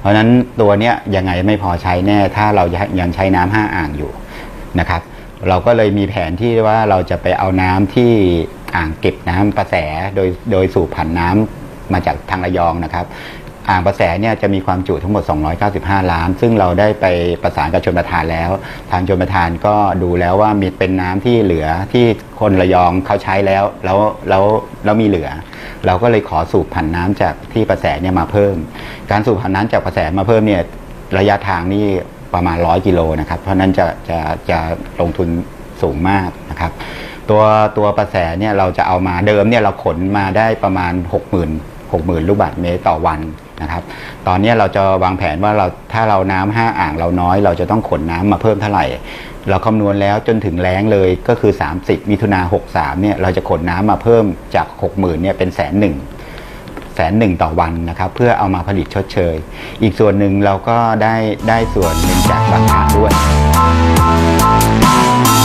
เพราะฉะนั้นตัวเนี้ยยังไงไม่พอใช้แน่ถ้าเรายังใช้น้ำ5 อ่างอยู่นะครับเราก็เลยมีแผนที่ว่าเราจะไปเอาน้ำที่อ่างเก็บน้ำประแสโดยสูบผ่านน้ำมาจากทางระยองนะครับอ่างประแสเนี่ยจะมีความจุทั้งหมด295 ล้านซึ่งเราได้ไปประสานกับชลประทานแล้วทางชลประทานก็ดูแล้วว่ามีเป็นน้ำที่เหลือที่คนระยองเขาใช้แล้วมีเหลือเราก็เลยขอสูบผ่านน้ำจากที่ประแสเนี่ยมาเพิ่มการสูบผ่านน้ำจากประแสมาเพิ่มเนี่ยระยะทางนี่ประมาณ100 กิโลนะครับเพราะนั้นจะลงทุนสูงมากนะครับตัวประแสเนี่ยเราจะเอามาเดิมเนี่ยเราขนมาได้ประมาณ60,000 ลูกบาศก์เมตรต่อวันนะครับตอนนี้เราจะวางแผนว่าถ้าเราน้ำ5 อ่างเราน้อยเราจะต้องขนน้ำมาเพิ่มเท่าไหร่เราคำนวณแล้วจนถึงแล้งเลยก็คือ30 มิถุนา63เนี่ยเราจะขนน้ำมาเพิ่มจาก 60,000เนี่ยเป็น100,000ต่อวันนะครับเพื่อเอามาผลิตชดเชยอีกส่วนหนึ่งเราก็ได้ส่วนหนึ่งจากราคาด้วย